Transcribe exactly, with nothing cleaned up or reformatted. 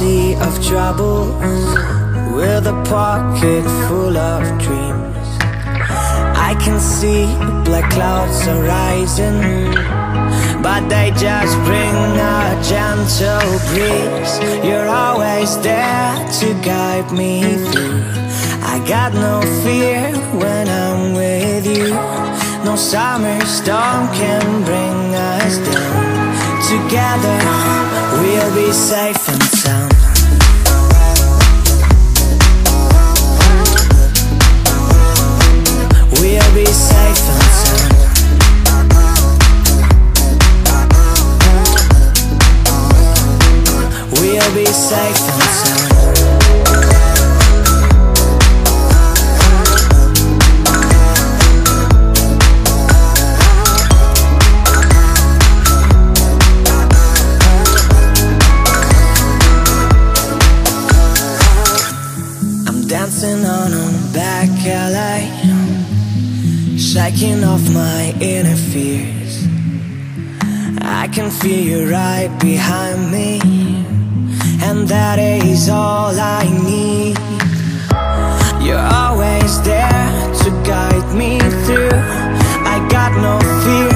sea of troubles, with a pocket full of dreams. I can see black clouds are rising, but they just bring a gentle breeze. You're always there to guide me through. I got no fear when I'm with you. No summer storm can bring us down. Together we'll be safe and sound. We'll be safe and sound. We'll be safe and sound. I'm dancing on a back alley, shaking off my inner fears. I can feel you right behind me, and that is all I need. You're always there to guide me through. I got no fear